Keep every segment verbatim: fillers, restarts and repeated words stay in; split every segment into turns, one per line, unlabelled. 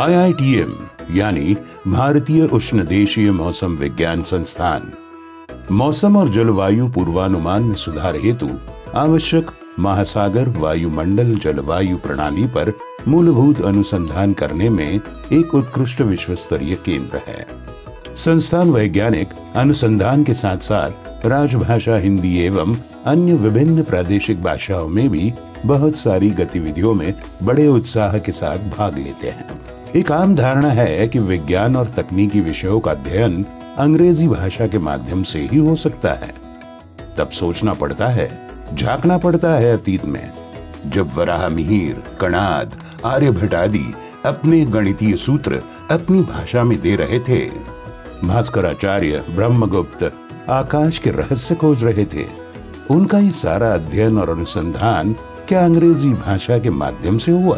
I I T M यानी भारतीय उष्णदेशीय मौसम विज्ञान संस्थान मौसम और जलवायु पूर्वानुमान में सुधार हेतु आवश्यक महासागर वायुमंडल जलवायु प्रणाली पर मूलभूत अनुसंधान करने में एक उत्कृष्ट विश्व स्तरीय केंद्र है। संस्थान वैज्ञानिक अनुसंधान के साथ साथ राजभाषा हिंदी एवं अन्य विभिन्न प्रादेशिक भाषाओं में भी बहुत सारी गतिविधियों में बड़े उत्साह के साथ भाग लेते हैं। एक आम धारणा है कि विज्ञान और तकनीकी विषयों का अध्ययन अंग्रेजी भाषा के माध्यम से ही हो सकता है। तब सोचना पड़ता है, झांकना पड़ता है अतीत में, जब वराहमिहिर, कणाद, आर्यभट्ट आदि अपने गणितीय सूत्र अपनी भाषा में दे रहे थे। भास्कराचार्य, ब्रह्मगुप्त आकाश के रहस्य खोज रहे थे। उनका ये सारा अध्ययन और अनुसंधान क्या अंग्रेजी भाषा के माध्यम से हुआ?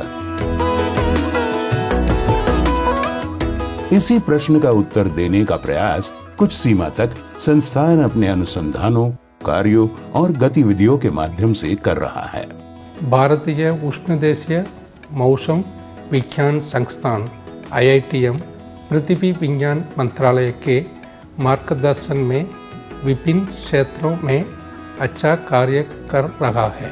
इसी प्रश्न का उत्तर देने का प्रयास कुछ सीमा तक संस्थान अपने अनुसंधानों, कार्यों और गतिविधियों के माध्यम से कर रहा है।
भारतीय उष्णदेशीय मौसम विज्ञान संस्थान आई आई टी एम पृथ्वी विज्ञान मंत्रालय के मार्गदर्शन में विभिन्न क्षेत्रों में अच्छा कार्य कर रहा है।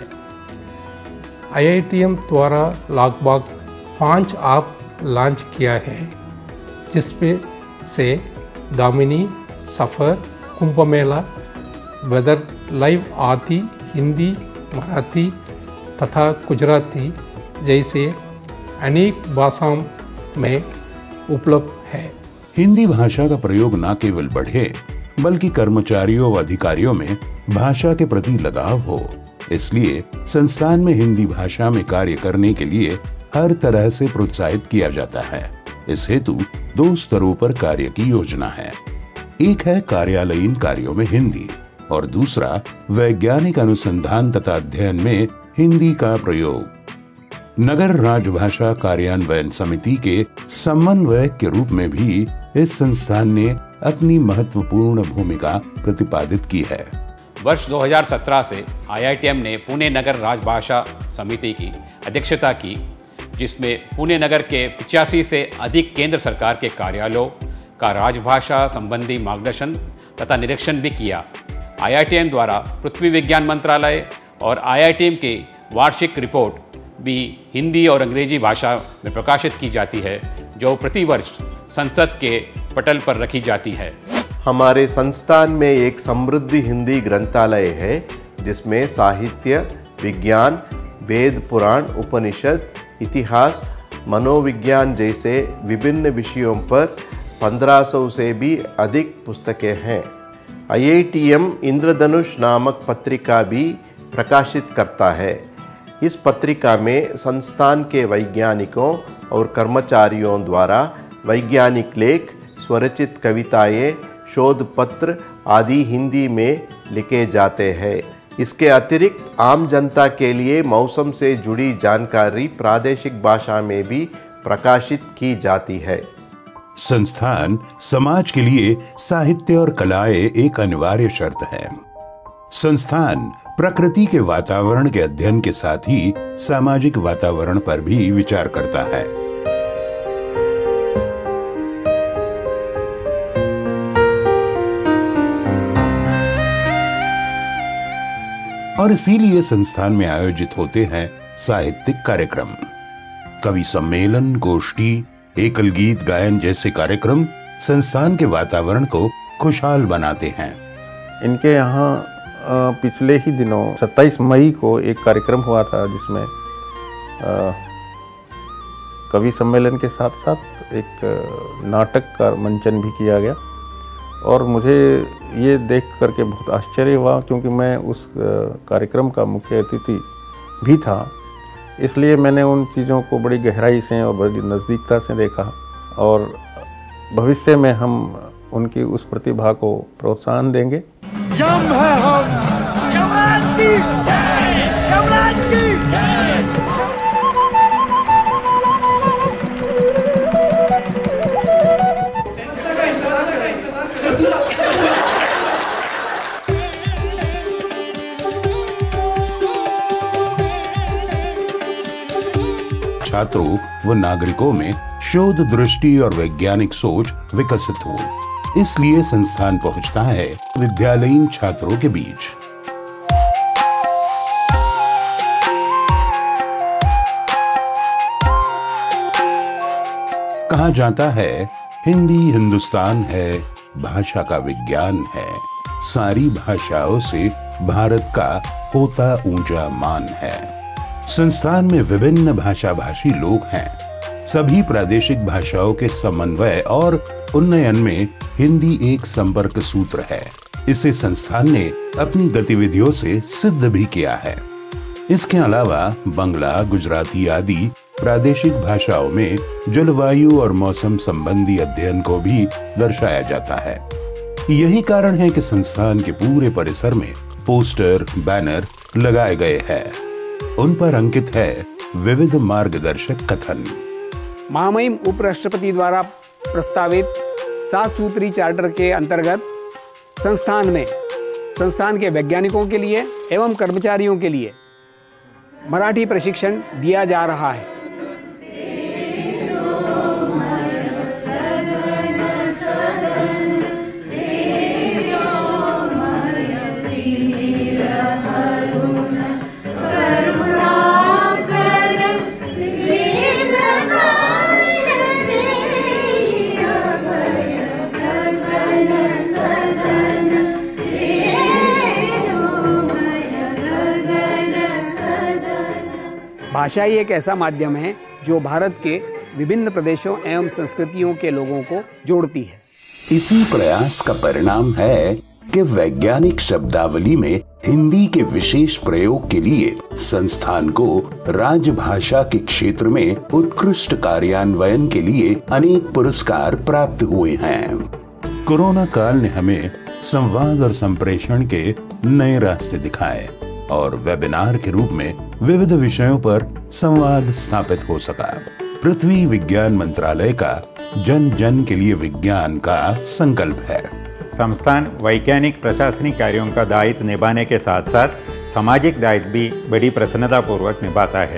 आई आई टी एम द्वारा लगभग पाँच ऐप लॉन्च किया है, जिसमें से दामिनी, सफर, कुंभ मेला, वेदर लाइव आदि हिंदी, मराठी तथा गुजराती जैसे अनेक भाषाओं में उपलब्ध है।
हिंदी भाषा का प्रयोग न केवल बढ़े बल्कि कर्मचारियों व अधिकारियों में भाषा के प्रति लगाव हो, इसलिए संस्थान में हिंदी भाषा में कार्य करने के लिए हर तरह से प्रोत्साहित किया जाता है। इस हेतु दो स्तरों पर कार्य की योजना है। एक है कार्यालयीन कार्यों में हिंदी और दूसरा वैज्ञानिक अनुसंधान तथा अध्ययन में हिंदी का प्रयोग। नगर राजभाषा कार्यान्वयन समिति के समन्वयक के रूप में भी इस संस्थान ने अपनी महत्वपूर्ण भूमिका प्रतिपादित की है।
वर्ष दो हज़ार सत्रह से आई आई टी एम ने पुणे नगर राजभाषा समिति की अध्यक्षता की, जिसमें पुणे नगर के पिचासी से अधिक केंद्र सरकार के कार्यालयों का राजभाषा संबंधी मार्गदर्शन तथा निरीक्षण भी किया। आई आई टी एम द्वारा पृथ्वी विज्ञान मंत्रालय और आई आई टी एम की वार्षिक रिपोर्ट भी हिंदी और अंग्रेजी भाषा में प्रकाशित की जाती है, जो प्रतिवर्ष संसद के पटल पर रखी जाती है।
हमारे संस्थान में एक समृद्ध हिंदी ग्रंथालय है, जिसमें साहित्य, विज्ञान, वेद, पुराण, उपनिषद, इतिहास, मनोविज्ञान जैसे विभिन्न विषयों पर पंद्रह सौ से भी अधिक पुस्तकें हैं। आई आई टी एम इंद्रधनुष नामक पत्रिका भी प्रकाशित करता है। इस पत्रिका में संस्थान के वैज्ञानिकों और कर्मचारियों द्वारा वैज्ञानिक लेख, स्वरचित कविताएं, शोध पत्र आदि हिंदी में लिखे जाते हैं। इसके अतिरिक्त आम जनता के लिए मौसम से जुड़ी जानकारी प्रादेशिक भाषा में भी प्रकाशित की जाती है।
संस्थान समाज के लिए साहित्य और कलाएं एक अनिवार्य शर्त है। संस्थान प्रकृति के वातावरण के अध्ययन के साथ ही सामाजिक वातावरण पर भी विचार करता है। और इसीलिए संस्थान में आयोजित होते हैं साहित्यिक कार्यक्रम, कवि सम्मेलन, गोष्ठी, एकल गीत गायन जैसे कार्यक्रम संस्थान के वातावरण को खुशहाल बनाते हैं।
इनके यहाँ पिछले ही दिनों सत्ताईस मई को एक कार्यक्रम हुआ था, जिसमें कवि सम्मेलन के साथ साथ एक नाटक का मंचन भी किया गया। और मुझे ये देख करके बहुत आश्चर्य हुआ, क्योंकि मैं उस कार्यक्रम का मुख्य अतिथि भी था, इसलिए मैंने उन चीज़ों को बड़ी गहराई से और बड़ी नज़दीकता से देखा। और भविष्य में हम उनकी उस प्रतिभा को प्रोत्साहन देंगे।
यम है हम, यमराज की जय, यमराज की जय।
छात्रों व नागरिकों में शोध दृष्टि और वैज्ञानिक सोच विकसित हो। इसलिए संस्थान पहुंचता है विद्यालयीन छात्रों के बीच। कहा जाता है हिंदी हिंदुस्तान है, भाषा का विज्ञान है, सारी भाषाओं से भारत का होता ऊंचा मान है। संस्थान में विभिन्न भाषा भाषी लोग हैं। सभी प्रादेशिक भाषाओं के समन्वय और उन्नयन में हिंदी एक संपर्क सूत्र है। इसे संस्थान ने अपनी गतिविधियों से सिद्ध भी किया है। इसके अलावा बंगला, गुजराती आदि प्रादेशिक भाषाओं में जलवायु और मौसम संबंधी अध्ययन को भी दर्शाया जाता है। यही कारण है कि संस्थान के पूरे परिसर में पोस्टर, बैनर लगाए गए हैं। उन पर अंकित है विविध मार्गदर्शक कथन।
महामहिम उपराष्ट्रपति द्वारा प्रस्तावित सात सूत्री चार्टर के अंतर्गत संस्थान में संस्थान के वैज्ञानिकों के लिए एवं कर्मचारियों के लिए मराठी प्रशिक्षण दिया जा रहा है। भाषा ही एक ऐसा माध्यम है जो भारत के विभिन्न प्रदेशों एवं संस्कृतियों के लोगों को जोड़ती है।
इसी प्रयास का परिणाम है कि वैज्ञानिक शब्दावली में हिंदी के विशेष प्रयोग के लिए संस्थान को राजभाषा के क्षेत्र में उत्कृष्ट कार्यान्वयन के लिए अनेक पुरस्कार प्राप्त हुए हैं। कोरोना काल ने हमें संवाद और संप्रेषण के नए रास्ते दिखाए और वेबिनार के रूप में विविध विषयों पर संवाद स्थापित हो सका। पृथ्वी विज्ञान मंत्रालय का जन जन के लिए विज्ञान का संकल्प है।
संस्थान वैज्ञानिक प्रशासनिक कार्यों का दायित्व निभाने के साथ साथ सामाजिक दायित्व भी बड़ी प्रसन्नतापूर्वक निभाता है।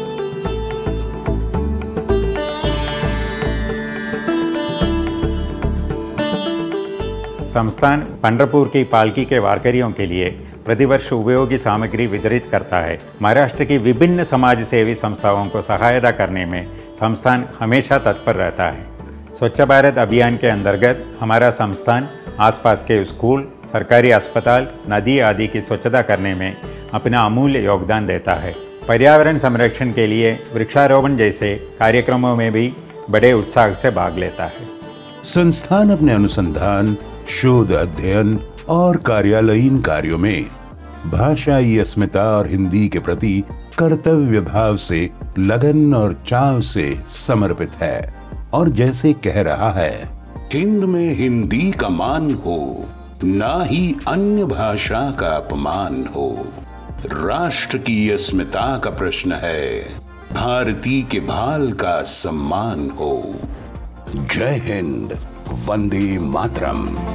संस्थान पंढरपुर की पालकी के वारकरियों के लिए प्रतिवर्ष उपयोगी सामग्री वितरित करता है। महाराष्ट्र की विभिन्न समाज सेवी संस्थाओं को सहायता करने में संस्थान हमेशा तत्पर रहता है। स्वच्छ भारत अभियान के अंतर्गत हमारा संस्थान आसपास के स्कूल, सरकारी अस्पताल, नदी आदि की स्वच्छता करने में अपना अमूल्य योगदान देता है। पर्यावरण संरक्षण के लिए वृक्षारोपण जैसे कार्यक्रमों में भी बड़े उत्साह से भाग लेता है।
संस्थान अपने अनुसंधान, शोध, अध्ययन और कार्यालयीन कार्यों में भाषाई अस्मिता और हिंदी के प्रति कर्तव्य भाव से, लगन और चाव से समर्पित है और जैसे कह रहा है, हिंद में हिंदी का मान हो, ना ही अन्य भाषा का अपमान हो। राष्ट्र की अस्मिता का प्रश्न है, भारती के भाल का सम्मान हो। जय हिंद, वंदे मातरम।